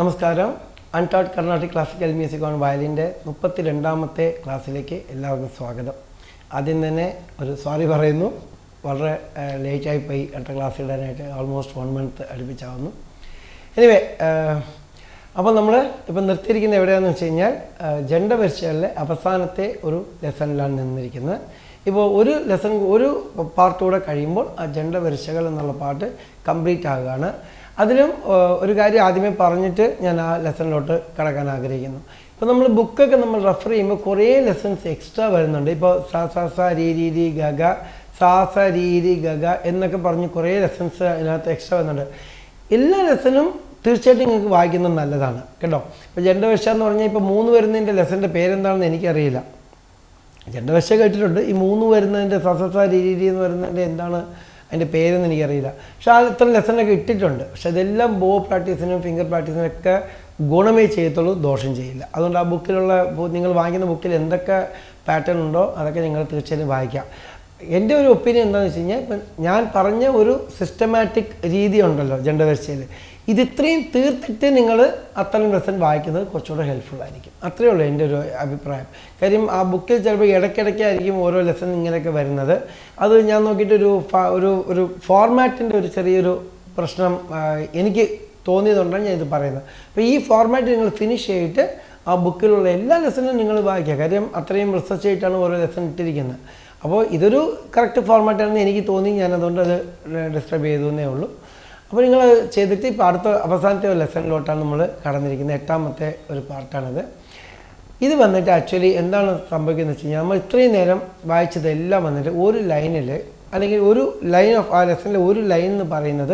നമസ്കാരം. അൺടോട്ട് Carnatic classical music on വയലിൻ്റെ 32ാമത്തെ ക്ലാസ്സിലേക്ക് എല്ലാവർക്കും സ്വാഗതം. ആദ്യം തന്നെ ഒരു സോറി പറയുന്നു, വളരെ ലേറ്റായി പോയി അടുത്ത ക്ലാസ് ഇടാനായിട്ട്. Almost 1 month അടുപ്പിച്ചാവുന്നു. എനിവേ, അപ്പോൾ നമ്മൾ ഇപ്പം നിർത്തിയിരിക്കുന്നത് എവിടെയാണെന്ന് വെച്ച് കഴിഞ്ഞാൽ ജണ്ട പരീക്ഷകളിലെ അവസാനത്തെ ഒരു ലെസണിലാണ് നിന്നിരിക്കുന്നത്. ഇപ്പോൾ ഒരു ലെസൺ ഒരു പാർട്ടൂടെ കഴിയുമ്പോൾ ആ ജണ്ട പരീക്ഷകൾ എന്നുള്ള പാട്ട് കംപ്ലീറ്റ് ആകുകയാണ്. അതിലും ഒരു കാര്യം ആദ്യമേ പറഞ്ഞിട്ട് ഞാൻ ആ ലെസണിലോട്ട് കടക്കാൻ ആഗ്രഹിക്കുന്നു. ഇപ്പോൾ നമ്മൾ ബുക്കൊക്കെ നമ്മൾ റെഫർ ചെയ്യുമ്പോൾ കുറേ ലെസൺസ് എക്സ്ട്രാ വരുന്നുണ്ട്. ഇപ്പോൾ സ രീ രീ ഗ ഗ സ രീ ഗ ഗ എന്നൊക്കെ പറഞ്ഞ് കുറേ ലെസൺസ് അതിനകത്ത് എക്സ്ട്രാ വരുന്നുണ്ട്. എല്ലാ ലെസണും തീർച്ചയായിട്ടും നിങ്ങൾക്ക് വായിക്കുന്നത് നല്ലതാണ് കേട്ടോ. ഇപ്പോൾ ജണ്ടവശ എന്ന് പറഞ്ഞാൽ ഇപ്പോൾ 3 വരുന്നതിൻ്റെ ലെസൻ്റെ പേരെന്താണെന്ന് എനിക്കറിയില്ല. ജണ്ടവശ കേട്ടിട്ടുണ്ട്. ഈ 3 വരുന്നതിൻ്റെ സ രീ എന്ന് വരുന്നതിൻ്റെ എന്താണ് അതിൻ്റെ പേരെന്ന് എനിക്കറിയില്ല. പക്ഷേ ആ ഇത്ര ലെസണൊക്കെ ഇട്ടിട്ടുണ്ട്. പക്ഷെ അതെല്ലാം ബോ പ്രാക്ടീസിനും ഫിംഗർ പ്രാക്ടീസിനൊക്കെ ഗുണമേ ചെയ്യത്തുള്ളൂ, ദോഷം ചെയ്യില്ല. അതുകൊണ്ട് ആ ബുക്കിലുള്ള നിങ്ങൾ വാങ്ങിക്കുന്ന ബുക്കിൽ എന്തൊക്കെ പാറ്റേൺ ഉണ്ടോ അതൊക്കെ നിങ്ങൾ തീർച്ചയായും വായിക്കാം. എൻ്റെ ഒരു ഒപ്പീനിയൻ എന്താണെന്ന് വെച്ച് കഴിഞ്ഞാൽ, ഇപ്പം ഞാൻ പറഞ്ഞ ഒരു സിസ്റ്റമാറ്റിക് രീതി ഉണ്ടല്ലോ ജണ്ടവശയിൽ, ഇത് ഇത്രയും തീർത്തിട്ട് നിങ്ങൾ അത്തരം ലെസൺ വായിക്കുന്നത് കുറച്ചുകൂടെ ഹെൽപ്ഫുൾ ആയിരിക്കും. അത്രയേ ഉള്ളൂ എൻ്റെ ഒരു അഭിപ്രായം. കാര്യം ആ ബുക്കിൽ ചിലപ്പോൾ ഇടയ്ക്കിടയ്ക്കായിരിക്കും ഓരോ ലെസൺ ഇങ്ങനെയൊക്കെ വരുന്നത്. അത് ഞാൻ നോക്കിയിട്ടൊരു ഒരു ഫോർമാറ്റിൻ്റെ ഒരു ചെറിയൊരു പ്രശ്നം എനിക്ക് തോന്നിയതുകൊണ്ടാണ് ഞാൻ ഇത് പറയുന്നത്. അപ്പോൾ ഈ ഫോർമാറ്റ് നിങ്ങൾ ഫിനിഷ് ചെയ്തിട്ട് ആ ബുക്കിലുള്ള എല്ലാ ലെസണും നിങ്ങൾ വായിക്കുക. കാര്യം അത്രയും റിസർച്ച് ആയിട്ടാണ് ഓരോ ലെസൺ ഇട്ടിരിക്കുന്നത്. അപ്പോൾ ഇതൊരു കറക്റ്റ് ഫോർമാറ്റാണെന്ന് എനിക്ക് തോന്നി. ഞാനതുകൊണ്ട് അത് ഡിസ്ക്രൈബ് ചെയ്തേ ഉള്ളൂ. അപ്പോൾ നിങ്ങൾ ചെയ്തിട്ട് ഇപ്പോൾ അടുത്ത അവസാനത്തെ ഒരു ലെസണിലോട്ടാണ് നമ്മൾ കടന്നിരിക്കുന്നത്. 8ാമത്തെ ഒരു പാർട്ടാണിത്. ഇത് വന്നിട്ട് ആക്ച്വലി എന്താണ് സംഭവിക്കുന്നത് വെച്ച് കഴിഞ്ഞാൽ, നമ്മൾ ഇത്രയും നേരം വായിച്ചതെല്ലാം വന്നിട്ട് ഒരു ലൈനിൽ അല്ലെങ്കിൽ ഒരു ലൈൻ ഓഫ് ആ ലെസണിൽ ഒരു ലൈൻ എന്ന് പറയുന്നത്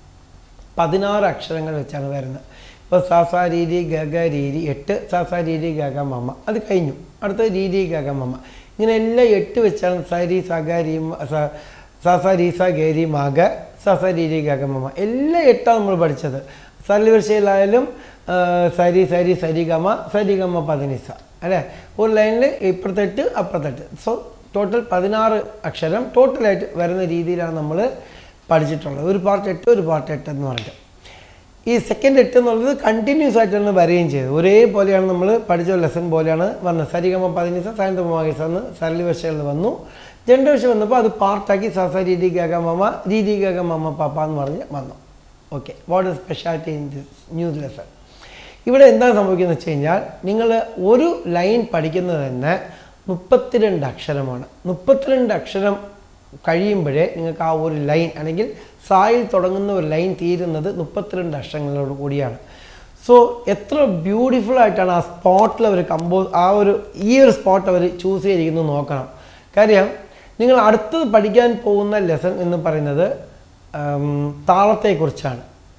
16 അക്ഷരങ്ങൾ വെച്ചാണ് വരുന്നത്. ഇപ്പോൾ സ രീ ഗ ഗ രീ 8 സ രീ ഗ ഗ മമ്മ, അത് കഴിഞ്ഞു. അടുത്ത രീ ഗ ഗ മമ്മ, ഇങ്ങനെ എല്ലാം 8 വെച്ചാണ് സ രീ സ ഗ രീ സ രീ സ ഗ രീ മ ഗ സ രീ ഗ ഗ മമ്മ, എല്ലാം 8ആണ് നമ്മൾ പഠിച്ചത്. സരളിവർഷയിലായാലും സരി സരി സരി ഗമ പതിനിസ അല്ലേ. ഒരു ലൈനിൽ ഇപ്പുറത്തെ 8 അപ്പുറത്തെ 8, സോ ടോട്ടൽ 16 അക്ഷരം ടോട്ടലായിട്ട് വരുന്ന രീതിയിലാണ് നമ്മൾ പഠിച്ചിട്ടുള്ളത്. ഒരു പാർട്ട് 8 ഒരു പാർട്ട് 8 എന്ന് പറഞ്ഞിട്ട്. ഈ സെക്കൻഡ് 8 എന്നുള്ളത് കണ്ടിന്യൂസ് ആയിട്ടാണ് വരികയും ചെയ്തത്. ഒരേപോലെയാണ് നമ്മൾ പഠിച്ച ലെസൺ പോലെയാണ് വന്നത്. സരിഗമ പതിനിസ സായന്തമാകേസ എന്ന് സരളിവർഷയിൽ വന്നു. ജണ്ടവശ വന്നപ്പോൾ അത് പാർട്ടാക്കി സ രീ ഗ ഗ മമ രീ ഗ ഗ മമ്മ പാപ്പ എന്ന് പറഞ്ഞ് വന്നു. Okay, what is speciality in this new lesson? ഇവിടെ എന്താണ് സംഭവിക്കുന്നത് വെച്ച് കഴിഞ്ഞാൽ, നിങ്ങൾ ഒരു ലൈൻ പഠിക്കുന്നത് തന്നെ 32 അക്ഷരമാണ്. 32 അക്ഷരം കഴിയുമ്പോഴേ നിങ്ങൾക്ക് ആ ഒരു ലൈൻ അല്ലെങ്കിൽ സായിൽ തുടങ്ങുന്ന ഒരു ലൈൻ തീരുന്നത് 32 അക്ഷരങ്ങളോട് കൂടിയാണ്. സോ എത്ര ബ്യൂട്ടിഫുൾ ആയിട്ടാണ് ആ സ്പോട്ടിൽ അവർ ഈ ഒരു സ്പോട്ട് അവർ ചൂസ് ചെയ്തിരിക്കുന്നത് നോക്കണം. കാര്യം നിങ്ങൾ അടുത്തത് പഠിക്കാൻ പോകുന്ന ലെസൺ എന്ന് പറയുന്നത് താളത്തെക്കുറിച്ചാണ്,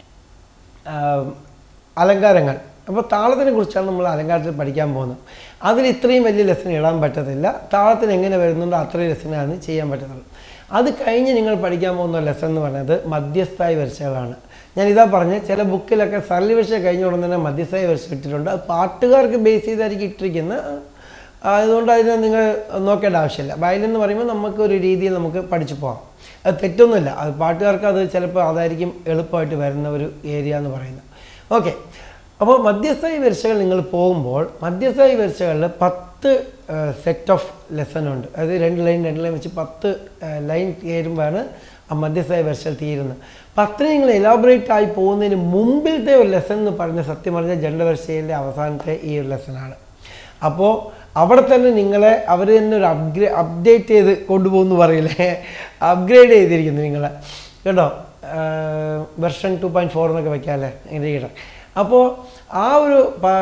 അലങ്കാരങ്ങൾ. അപ്പോൾ താളത്തിനെ കുറിച്ചാണ് നമ്മൾ അലങ്കാരത്തിൽ പഠിക്കാൻ പോകുന്നത്. അതിൽ ഇത്രയും വലിയ ലെസൺ ഇടാൻ പറ്റത്തില്ല. താളത്തിന് എങ്ങനെ വരുന്നുണ്ടോ അത്രയും ലെസനാണ് ചെയ്യാൻ പറ്റുന്നത്. അത് കഴിഞ്ഞ് നിങ്ങൾ പഠിക്കാൻ പോകുന്ന ലെസൺ എന്ന് പറയുന്നത് മധ്യസ്ഥായി വരിശകളാണ്. ഞാനിതാ പറഞ്ഞ് ചില ബുക്കിലൊക്കെ സരളി വരിശ കഴിഞ്ഞ ഉടൻ തന്നെ മധ്യസ്ഥായി വരിശ ഇട്ടിട്ടുണ്ട്. അത് പാട്ടുകാർക്ക് ബേസ് ചെയ്തായിരിക്കും ഇട്ടിരിക്കുന്നത്. അതുകൊണ്ട് അതിന് നിങ്ങൾ നോക്കേണ്ട ആവശ്യമില്ല. വയലിൻ എന്ന് പറയുമ്പോൾ നമുക്കൊരു രീതിയിൽ നമുക്ക് പഠിച്ചു പോകാം. അത് തെറ്റൊന്നുമില്ല. അത് പാട്ടുകാർക്ക് അത് ചിലപ്പോൾ അതായിരിക്കും എളുപ്പമായിട്ട് വരുന്ന ഒരു ഏരിയ എന്ന് പറയുന്നത്. ഓക്കെ, അപ്പോൾ മധ്യസ്ഥായി വരിശകൾ നിങ്ങൾ പോകുമ്പോൾ മധ്യസ്ഥായി വരിശകളിൽ 10 സെറ്റ് ഓഫ് ലെസൺ ഉണ്ട്. അതായത് 2 ലൈൻ വെച്ച് 10 ലൈൻ കയറുമ്പോഴാണ് ആ മധ്യസ്ഥായി വരിശകൾ തീരുന്നത്. 10 നിങ്ങൾ എലാബറേറ്റ് ആയി പോകുന്നതിന് മുമ്പിലത്തെ ഒരു ലെസൺ എന്ന് പറഞ്ഞ സത്യം പറഞ്ഞാൽ ജണ്ടവരിശയിലെ അവസാനത്തെ ഈ ഒരു ലെസനാണ്. അപ്പോൾ അവിടെ തന്നെ നിങ്ങളെ അവർ തന്നെ ഒരു അപ്ഡേറ്റ് ചെയ്ത് കൊണ്ടുപോകുന്നു പറയില്ലേ, അപ്ഗ്രേഡ് ചെയ്തിരിക്കുന്നു നിങ്ങളെ കേട്ടോ. വെർഷൻ 2.4 എന്നൊക്കെ വയ്ക്കാമല്ലേ ഇങ്ങനെ കേട്ടോ. അപ്പോൾ ആ ഒരു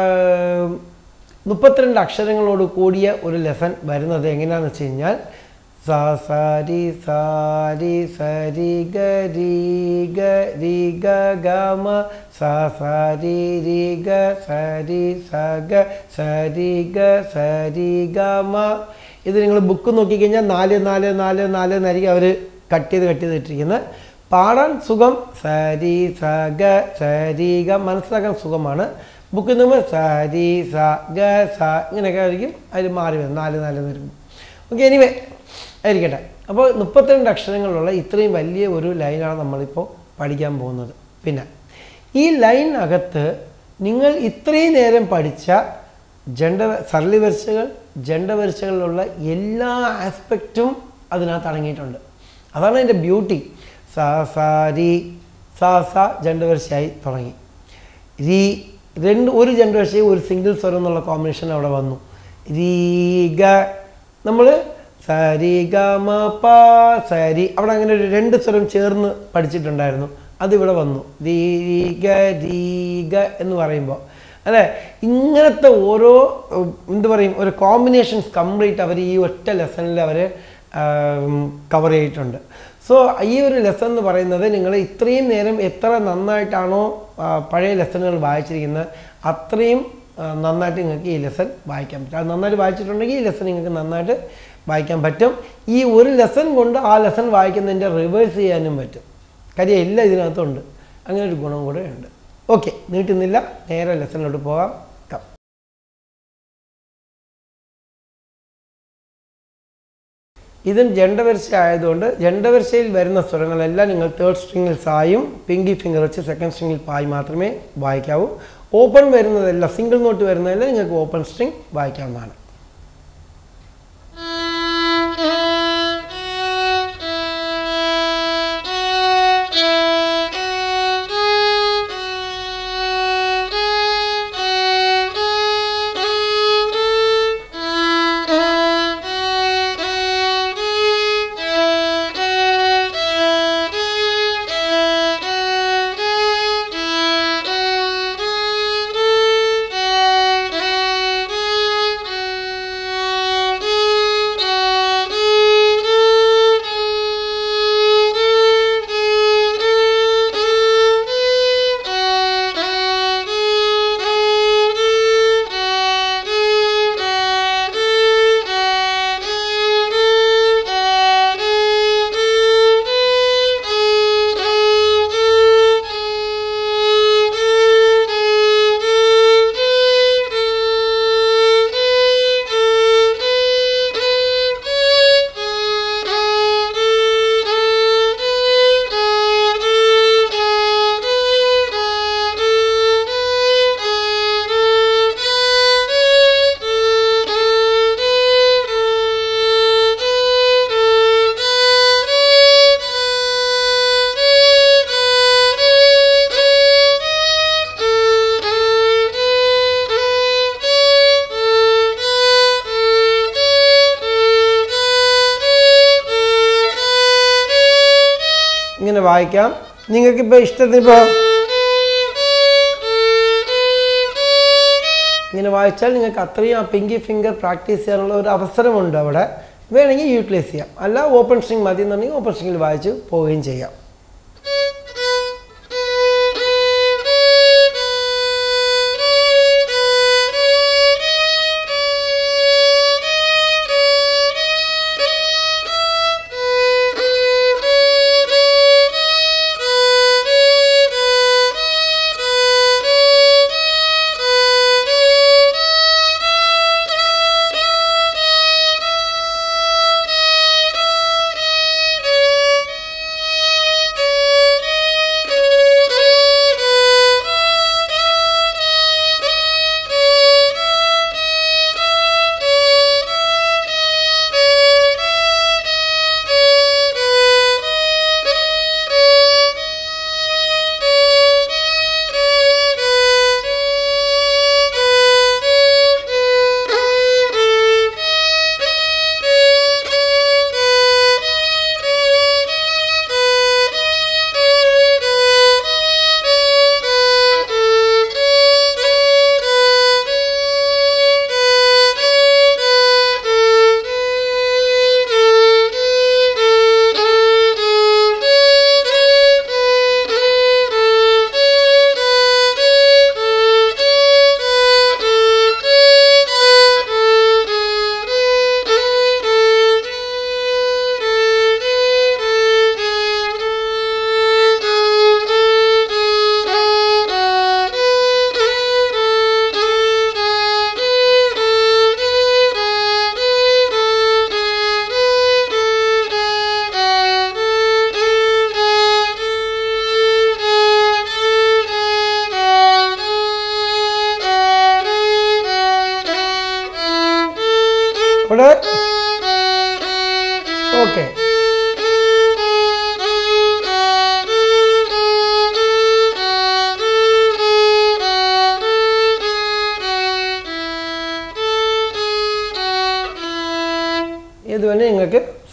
32 അക്ഷരങ്ങളോട് കൂടിയ ഒരു ലെസൺ വരുന്നത് എങ്ങനെയാണെന്ന് വെച്ച് കഴിഞ്ഞാൽ, സ സരി സരി സരി ഗ രി ഗ ഗ മ സ സരി രി ഗ സരി സ ഗ സരി ഗ സരി ഗ മ. ഇത് നിങ്ങൾ ബുക്ക് നോക്കിക്കഴിഞ്ഞാൽ 4 4 4 4 എന്നായിരിക്കും അവർ കട്ട് ചെയ്ത് ഇട്ടിരിക്കുന്നത്. പാടാൻ സുഖം സരി സ ഗ സരി ഗ, മനസ്സിലാക്കാൻ സുഖമാണ്. ബുക്കിൽ നിന്ന് സരി സ ഗ സ ഇങ്ങനെയൊക്കെ ആയിരിക്കും അതിൽ മാറി വരുന്നത് 4 4 വരുമ്പോൾ. ഓക്കെ, എനിവേ ആയിരിക്കട്ടെ. അപ്പോൾ 32 അക്ഷരങ്ങളുള്ള ഇത്രയും വലിയ ഒരു ലൈനാണ് നമ്മളിപ്പോൾ പഠിക്കാൻ പോകുന്നത്. പിന്നെ ഈ ലൈനകത്ത് നിങ്ങൾ ഇത്രയും നേരം പഠിച്ച സരളിവരിശകൾ ജണ്ടവരിശകളിലുള്ള എല്ലാ ആസ്പെക്റ്റും അതിനകത്ത് അടങ്ങിയിട്ടുണ്ട്. അതാണ് അതിൻ്റെ ബ്യൂട്ടി. സ സ രി സ സ ജണ്ടവരിശയായി തുടങ്ങി. രീ ഒരു ജണ്ടവരിശയും ഒരു സിംഗിൾ സ്വരം എന്നുള്ള കോമ്പിനേഷൻ അവിടെ വന്നു. രീ ഗ നമ്മൾ സ രി ഗ മ പ സ രി അവിടെ അങ്ങനെ ഒരു 2 സ്വരം ചേർന്ന് പഠിച്ചിട്ടുണ്ടായിരുന്നു. അതിവിടെ വന്നു. രീ ഗ രീ ഗ എന്ന് പറയുമ്പോൾ അല്ലേ, ഇങ്ങനത്തെ ഓരോ എന്ത് പറയും ഒരു കോമ്പിനേഷൻസ് കംപ്ലീറ്റ് അവർ ഈ ഒറ്റ ലെസണിൽ അവർ കവർ ചെയ്തിട്ടുണ്ട്. സോ ഈ ഒരു ലെസൺ എന്ന് പറയുന്നത് നിങ്ങൾ ഇത്രയും നേരം എത്ര നന്നായിട്ടാണോ പഴയ ലെസണുകൾ വായിച്ചിരിക്കുന്നത് അത്രയും നന്നായിട്ട് നിങ്ങൾക്ക് ഈ ലെസൺ വായിക്കാൻ പറ്റും. അത് നന്നായിട്ട് വായിച്ചിട്ടുണ്ടെങ്കിൽ ഈ ലെസൺ നിങ്ങൾക്ക് നന്നായിട്ട് വായിക്കാൻ പറ്റും. ഈ ഒരു ലെസൺ കൊണ്ട് ആ ലെസൺ വായിക്കുന്നതിൻ്റെ റിവേഴ്സ് ചെയ്യാനും പറ്റും. കാര്യം എല്ലാം ഇതിനകത്തുണ്ട്. അങ്ങനെ ഒരു ഗുണം കൂടെ ഉണ്ട്. ഓക്കെ, നീട്ടുന്നില്ല, നേരെ ലെസണിലോട്ട് പോകാം. ഇതും ജണ്ടവരിശ ആയതുകൊണ്ട് ജണ്ടവരിശയിൽ വരുന്ന സ്വരങ്ങളെല്ലാം നിങ്ങൾ 3rd സ്ട്രിങ്ങിൽ സായും പിങ്കി ഫിംഗർ വെച്ച് 2nd സ്ട്രിങ്ങിൽ പായി മാത്രമേ വായിക്കാവൂ. ഓപ്പൺ വരുന്നതെല്ലാം സിംഗിൾ നോട്ട് വരുന്നതെല്ലാം നിങ്ങൾക്ക് ഓപ്പൺ സ്ട്രിങ് വായിക്കാവുന്നതാണ്. ഇങ്ങനെ വായിക്കാം. നിങ്ങൾക്കിപ്പോൾ ഇഷ്ടത്തിനിപ്പോൾ ഇങ്ങനെ വായിച്ചാൽ നിങ്ങൾക്ക് അത്രയും ആ പിങ്കി ഫിംഗർ പ്രാക്ടീസ് ചെയ്യാനുള്ള ഒരു അവസരമുണ്ട് അവിടെ. വേണമെങ്കിൽ യൂട്ടിലൈസ് ചെയ്യാം. അല്ല ഓപ്പൺ സ്ട്രിങ് മതി എന്നുണ്ടെങ്കിൽ ഓപ്പൺ സ്ട്രിങ്ങിൽ വായിച്ച് പോവുകയും ചെയ്യാം.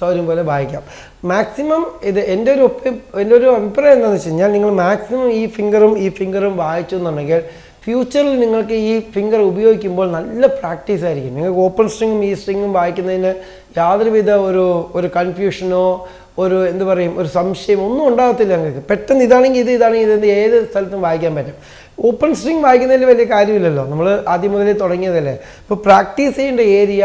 സൗകര്യം പോലെ വായിക്കാം. മാക്സിമം ഇത് എൻ്റെ ഒരു അഭിപ്രായം എന്താണെന്ന് വെച്ച് കഴിഞ്ഞാൽ നിങ്ങൾ മാക്സിമം ഈ ഫിംഗറും വായിച്ചു എന്നുണ്ടെങ്കിൽ ഫ്യൂച്ചറിൽ നിങ്ങൾക്ക് ഈ ഫിംഗർ ഉപയോഗിക്കുമ്പോൾ നല്ല പ്രാക്ടീസ് ആയിരിക്കും. നിങ്ങൾക്ക് ഓപ്പൺ സ്ട്രിങ്ങും ഈ സ്ട്രിങ്ങും വായിക്കുന്നതിന് യാതൊരുവിധ ഒരു കൺഫ്യൂഷനോ എന്ത് പറയും ഒരു സംശയം ഒന്നും ഉണ്ടാകത്തില്ല. നിങ്ങൾക്ക് പെട്ടെന്ന് ഇതാണെങ്കിൽ ഇത് ഏത് സ്ഥലത്തും വായിക്കാൻ പറ്റും. ഓപ്പൺ സ്ട്രിങ് വായിക്കുന്നതിൽ വലിയ കാര്യമില്ലല്ലോ, നമ്മൾ ആദ്യം മുതലേ തുടങ്ങിയതല്ലേ. ഇപ്പോൾ പ്രാക്ടീസ് ചെയ്യേണ്ട ഏരിയ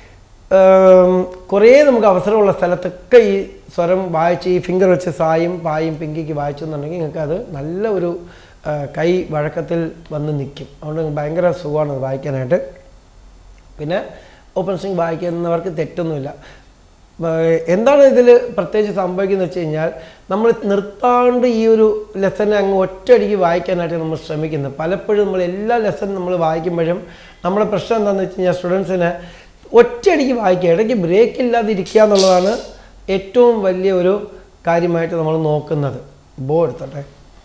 കുറേ നമുക്ക് അവസരമുള്ള സ്ഥലത്തൊക്കെ ഈ സ്വരം വായിച്ച് ഈ ഫിംഗർ വെച്ച് സായും പായും പിങ്കിക്ക് വായിച്ചു എന്നുണ്ടെങ്കിൽ നിങ്ങൾക്ക് അത് നല്ല ഒരു കൈ വഴക്കത്തിൽ വന്ന് നിൽക്കും. അതുകൊണ്ട് ഭയങ്കര സുഖമാണ് അത് വായിക്കാനായിട്ട്. പിന്നെ ഓപ്പൺ സ്ട്രിങ് വായിക്കുന്നവർക്ക് തെറ്റൊന്നുമില്ല. എന്താണ് ഇതിൽ പ്രത്യേകിച്ച് സംഭവിക്കുന്നത് വെച്ച് കഴിഞ്ഞാൽ നമ്മൾ നിർത്താണ്ട് ഈ ഒരു ലെസനെ അങ്ങ് ഒറ്റയടിക്ക് വായിക്കാനായിട്ട് നമ്മൾ ശ്രമിക്കുന്നത്. പലപ്പോഴും നമ്മൾ എല്ലാ ലെസനും നമ്മൾ വായിക്കുമ്പോഴും നമ്മുടെ പ്രശ്നം എന്താണെന്ന് വെച്ച് കഴിഞ്ഞാൽ സ്റ്റുഡൻസിന് ഒറ്റയടിക്ക് വായിക്കുക, ഇടയ്ക്ക് ബ്രേക്ക് ഇല്ലാതെ ഇരിക്കുക എന്നുള്ളതാണ് ഏറ്റവും വലിയ ഒരു കാര്യമായിട്ട് നമ്മൾ നോക്കുന്നത്. ബോ എടുത്തോട്ടെ.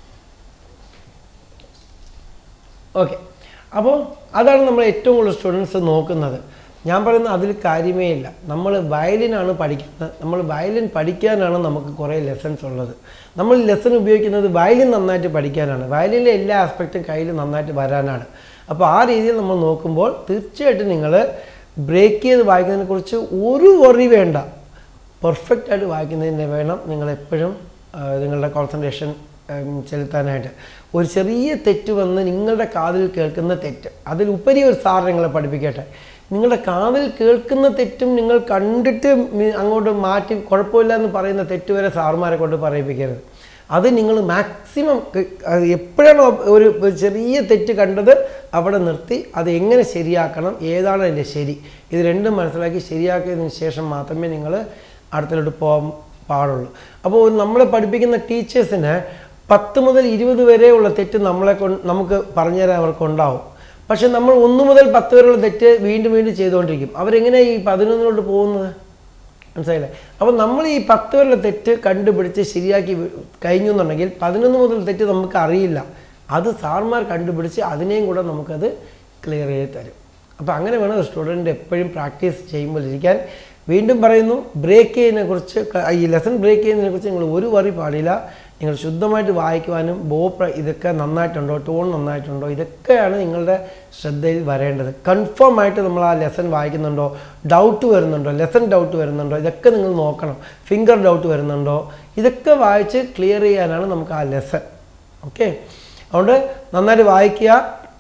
ഓക്കെ, അപ്പോൾ അതാണ് നമ്മൾ ഏറ്റവും കൂടുതൽ സ്റ്റുഡൻസ് നോക്കുന്നത്. ഞാൻ പറയുന്നത് അതിൽ കാര്യമേ ഇല്ല. നമ്മൾ വയലിനാണ് പഠിക്കുന്നത്. നമ്മൾ വയലിൻ പഠിക്കാനാണ് നമുക്ക് കുറേ ലെസൺസ് ഉള്ളത്. നമ്മൾ ലെസൺ ഉപയോഗിക്കുന്നത് വയലിൻ നന്നായിട്ട് പഠിക്കാനാണ്. വയലിൻ്റെ എല്ലാ ആസ്പെക്റ്റും കയ്യിൽ നന്നായിട്ട് വരാനാണ്. അപ്പോൾ ആ രീതിയിൽ നമ്മൾ നോക്കുമ്പോൾ തീർച്ചയായിട്ടും നിങ്ങൾ ബ്രേക്ക് ചെയ്ത് വായിക്കുന്നതിനെക്കുറിച്ച് ഒരു വറി വേണ്ട. പെർഫെക്റ്റായിട്ട് വായിക്കുന്നതിന് വേണം നിങ്ങളെപ്പോഴും നിങ്ങളുടെ കോൺസെൻട്രേഷൻ ചെലുത്താനായിട്ട്. ഒരു ചെറിയ തെറ്റ് വന്ന് നിങ്ങളുടെ കാതിൽ കേൾക്കുന്ന തെറ്റ്, അതിലുപരി ഒരു സാർ നിങ്ങളെ പഠിപ്പിക്കട്ടെ. നിങ്ങളുടെ കാതിൽ കേൾക്കുന്ന തെറ്റും നിങ്ങൾ കണ്ടിട്ട് അങ്ങോട്ട് മാറ്റി കുഴപ്പമില്ല എന്ന് പറയുന്ന തെറ്റ് വരെ സാറുമാരെ കൊണ്ട് പറയിപ്പിക്കരുത്. അത് നിങ്ങൾ മാക്സിമം എപ്പോഴാണോ ഒരു ചെറിയ തെറ്റ് കണ്ടത് അവിടെ നിർത്തി അത് എങ്ങനെ ശരിയാക്കണം, ഏതാണ് അതിൻ്റെ ശരി, ഇത് രണ്ടും മനസ്സിലാക്കി ശരിയാക്കിയതിന് ശേഷം മാത്രമേ നിങ്ങൾ അടുത്തിലോട്ട് പോകാൻ പാടുള്ളൂ. അപ്പോൾ നമ്മളെ പഠിപ്പിക്കുന്ന ടീച്ചേഴ്സിന് 10 മുതൽ 20 വരെയുള്ള തെറ്റ് നമുക്ക് പറഞ്ഞുതരാൻ അവർക്കുണ്ടാവും. പക്ഷെ നമ്മൾ 1 മുതൽ 10 വരെയുള്ള തെറ്റ് വീണ്ടും ചെയ്തുകൊണ്ടിരിക്കും. അവരെങ്ങനെയാണ് ഈ 11 പോകുന്നത്? മനസ്സിലായില്ലേ? അപ്പോൾ നമ്മൾ ഈ 10 വരെയുള്ള തെറ്റ് കണ്ടുപിടിച്ച് ശരിയാക്കി കഴിഞ്ഞു എന്നുണ്ടെങ്കിൽ 11 മുതൽ തെറ്റ് നമുക്ക് അറിയില്ല. അത് സാർമാർ കണ്ടുപിടിച്ച് അതിനെയും കൂടെ നമുക്കത് ക്ലിയർ ചെയ്ത് തരും. അപ്പോൾ അങ്ങനെ വേണം ഒരു സ്റ്റുഡൻറ്റ് എപ്പോഴും പ്രാക്ടീസ് ചെയ്യുമ്പോൾ ഇരിക്കാൻ. വീണ്ടും പറയുന്നു, ബ്രേക്ക് ചെയ്യുന്നതിനെക്കുറിച്ച്, ഈ ലെസൺ ബ്രേക്ക് ചെയ്യുന്നതിനെക്കുറിച്ച് നിങ്ങൾ ഒരു വറി പാടില്ല. നിങ്ങൾ ശുദ്ധമായിട്ട് വായിക്കുവാനും ഇതൊക്കെ നന്നായിട്ടുണ്ടോ, ടോൺ നന്നായിട്ടുണ്ടോ, ഇതൊക്കെയാണ് നിങ്ങളുടെ ശ്രദ്ധയിൽ വരേണ്ടത്. കൺഫേം ആയിട്ട് നമ്മൾ ആ ലെസൺ വായിക്കുന്നുണ്ടോ, ഡൗട്ട് വരുന്നുണ്ടോ, ലെസൺ ഡൗട്ട് വരുന്നുണ്ടോ, ഇതൊക്കെ നിങ്ങൾ നോക്കണം. ഫിംഗർ ഡൗട്ട് വരുന്നുണ്ടോ, ഇതൊക്കെ വായിച്ച് ക്ലിയർ ചെയ്യാനാണ് നമുക്ക് ആ ലെസൺ. ഓക്കെ, അതുകൊണ്ട് നന്നായിട്ട് വായിക്കുക.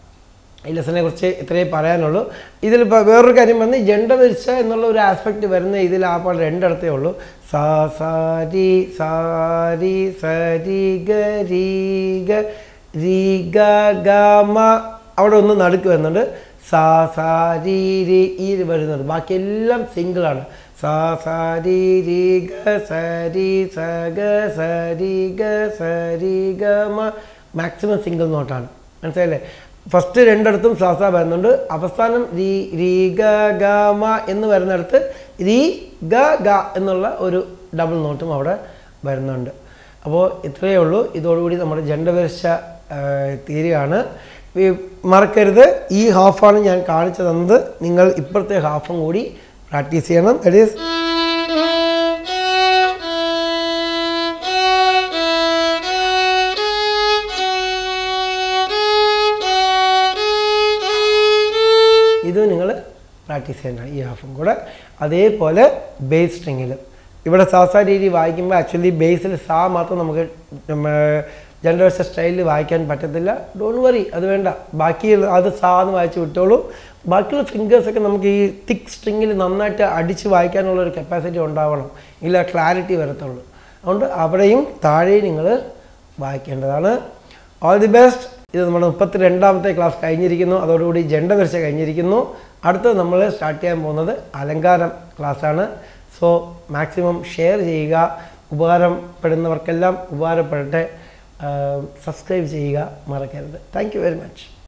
ഈ ലെസനെ കുറിച്ച് ഇത്രയേ പറയാനുള്ളൂ. ഇതിലിപ്പോൾ വേറൊരു കാര്യം പറഞ്ഞ് ജെൻഡർ വിരിച്ച എന്നുള്ള ഒരു ആസ്പെക്റ്റ് വരുന്ന ഇതിൽ ആ പാട് രണ്ടിടത്തേ ഉള്ളൂ. സാ സാരി സാരി സരി ഗ രീ ഗ രീ ഗ ഗ മ അവിടെ ഒന്ന് നടുക്ക് വരുന്നുണ്ട്. സാ സാരി രീ ഈ വരുന്നുണ്ട്. ബാക്കിയെല്ലാം സിംഗിളാണ്. സാ സാരി രീ ഗ സരി സ ഗ സരി ഗ സരി ഗ മ മാക്സിമം സിംഗിൾ നോട്ടാണ്. മനസ്സിലായില്ലേ? ഫസ്റ്റ് രണ്ടിടത്തും സാസ വരുന്നുണ്ട്. അവസാനം രീ ഗ ഗ മ എന്ന് വരുന്നിടത്ത് രീ ഗ ഗ എന്നുള്ള ഒരു ഡബിൾ നോട്ടും അവിടെ വരുന്നുണ്ട്. അപ്പോൾ ഇത്രയേ ഉള്ളൂ. ഇതോടുകൂടി നമ്മുടെ ജെൻഡർ വിരിച്ച തീരുകയാണ്. മറക്കരുത്, ഈ ഹാഫാണ് ഞാൻ കാണിച്ചു തന്നത്. നിങ്ങൾ ഇപ്പോഴത്തെ ഹാഫും കൂടി പ്രാക്ടീസ് ചെയ്യണം. ദാറ്റ് ഈസ് ഇത് നിങ്ങൾ പ്രാക്ടീസ് ചെയ്യണം, ഈ ഹാഫും കൂടെ. അതേപോലെ ബേസ് സ്ട്രിങ്ങിൽ ഇവിടെ സാസാ രീതി വായിക്കുമ്പോൾ ആക്ച്വലി ബേസിൽ സാ മാത്രം നമുക്ക് ജെൻഡർ വിരിച്ച സ്റ്റൈലിൽ വായിക്കാൻ പറ്റത്തില്ല. ഡോണ്ട് വറി, അത് വേണ്ട. ബാക്കി അത് സാ എന്ന് വായിച്ച് വിട്ടോളൂ. ബാക്കിയുള്ള ഫിംഗേഴ്സൊക്കെ നമുക്ക് ഈ തിക്ക് സ്ട്രിങ്ങിൽ നന്നായിട്ട് അടിച്ച് വായിക്കാനുള്ളൊരു കപ്പാസിറ്റി ഉണ്ടാവണം, ഇല്ല ക്ലാരിറ്റി വരത്തുള്ളൂ. അതുകൊണ്ട് അവിടെയും താഴെയും നിങ്ങൾ വായിക്കേണ്ടതാണ്. All the best. ഇത് നമ്മുടെ 32ാമത്തെ ക്ലാസ് കഴിഞ്ഞിരിക്കുന്നു. അതോടുകൂടി ജെൻഡർ വിരിച്ച കഴിഞ്ഞിരിക്കുന്നു. അടുത്തത് നമ്മൾ സ്റ്റാർട്ട് ചെയ്യാൻ പോകുന്നത് അലങ്കാരം ക്ലാസ്സാണ്. സോ മാക്സിമം ഷെയർ ചെയ്യുക. ഉപകാരപ്പെടുന്നവർക്കെല്ലാം ഉപകാരപ്പെടട്ടെ. സബ്സ്ക്രൈബ് ചെയ്യുക മറക്കരുത്. Thank you very much.